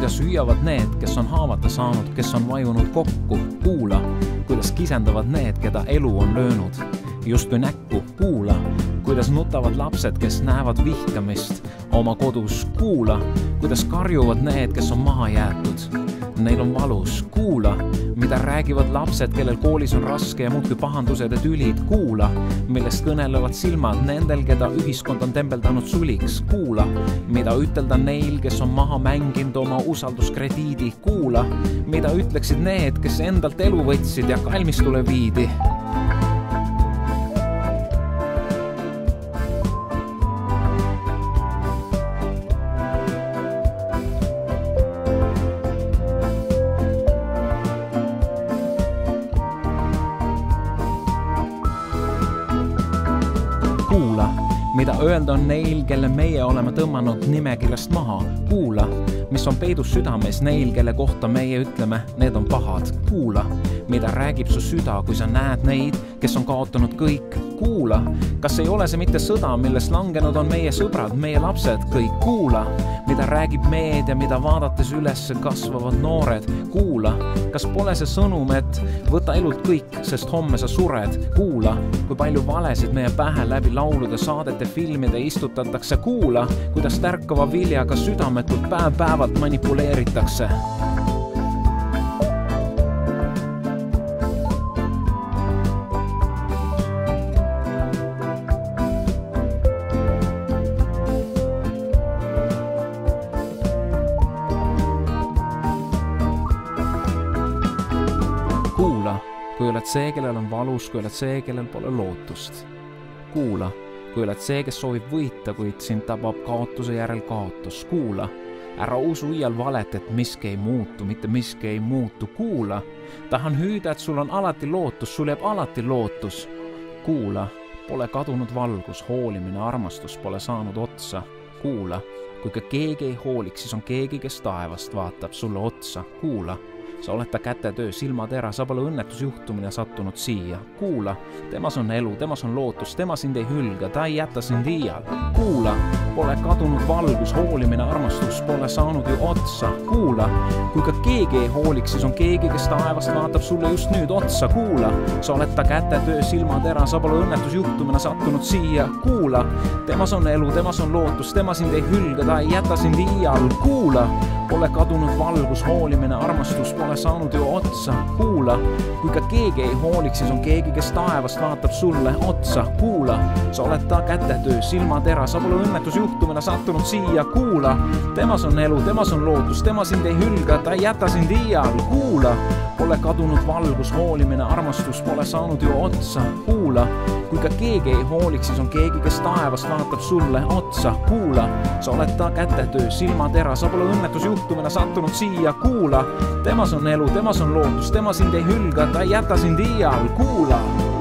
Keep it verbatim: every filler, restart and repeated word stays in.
kuidas hüüavad need, kes on haavata saanud, kes on vajunud kokku. Kuula, kuidas kisendavad need, keda elu on löönud justkui näkku. Kuula, kuidas nutavad lapsed, kes näevad vihkamist oma kodus. Kuula, kuidas karjuvad need, kes on maha jäetud. Neil on valus. Kuula, mida räägivad lapsed, kellel koolis on raske ja muudkui pahandused ja tülid. Kuula, millest kõnelevad silmad nendel, keda ühiskond on tembeldanud suliks. Kuula, mida ütelda neil, kes on maha mänginud oma usalduskrediidi. Kuula, mida ütleksid need, kes endalt elu võtsid ja kalmistule viidi. Kuula, mida öelda on neil, kelle meie oleme tõmmanud nimekirjast maha. Kuula, mis on peidus südames neil, kelle kohta meie ütleme, need on pahad. Kuula, mida räägib su süda, kui sa näed neid, kes on kaotanud kõik. Kuula, kas ei ole see mitte sõda, millest langenud on meie sõbrad, meie lapsed kõik. Kuula, mida räägib meedia, mida vaadates üles kasvavad noored. Kuula, kas pole see sõnum, et võta elult kõik, sest homme sa sured. Kuula, kui palju valesid meie pähe läbi laulude, saadete, filmide istutatakse. Kuula, kuidas tärkava viljaga südametult päev-päevalt manipuleeritakse. Kuula, kui oled see, kellel on valus, kui oled see, kellel pole lootust. Kuula, kui oled see, kes soovib võita, kuid sind tabab kaotuse järel kaotus. Kuula, ära usu iial valet, et miski ei muutu, mitte miski ei muutu. Kuula, tahan hüüda, et sul on alati lootus, sul jääb alati lootus. Kuula, pole kadunud valgus, hoolimine, armastus pole saanud otsa. Kuula, kui ka keegi ei hooliks, siis on keegi, kes taevast vaatab sulle otsa. Kuula, sa oled ta kätetöö, silmatera, sa pole õnnetusjuhtumine sattunud siia. Kuula, temas on elu, temas on lootus, tema sind ei hülga, ta ei jäta sind iial. Kuula, pole kadunud valgus, hoolimine, armastus pole saanud ju otsa. Kuula, kui ka keegi ei hooliks, siis on keegi, kes taevast vaatab sulle just nüüd otsa. Kuula, sa oled ta kätetöö, silmatera, sa pole õnnetusjuhtumine sattunud siia. Kuula, temas on elu, temas on lootus, tema sind ei hülga, ta ei jäta sind iial. Kuula, pole kadunud valgus, hoolimine, armastus pole saanud ju otsa. Kuula, kui ka keegi ei hooliks, siis on keegi, kes taevast vaatab sulle otsa. Kuula, sa oled ta kätetöö, silmatera, sa pole õnnetusjuhtumina sattunud siia. Kuula, temas on elu, temas on lootus, tema sind ei hülga, ta ei jäta sind iial. Kuula, pole kadunud valgus, hoolimine, armastus pole saanud ju otsa. Kuula, kui ka keegi ei hooliks, siis on keegi, kes taevast vaatab sulle otsa. Kuula, sa oled ta kätetöö, silmatera, sa pole õnnetusjuhtumina sattunud siia. Kuula, temas on elu, temas on lootus, tema sind ei hülga, ta ei jäta sind iial. Kuula.